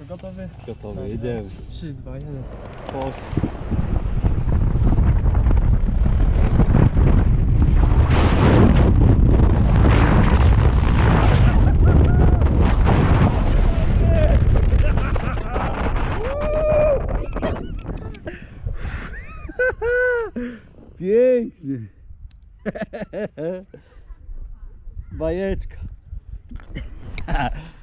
Gotowy? Gotowy, jedziemy. 3, 2, 1. Pos. Pięknie. Bajeczka.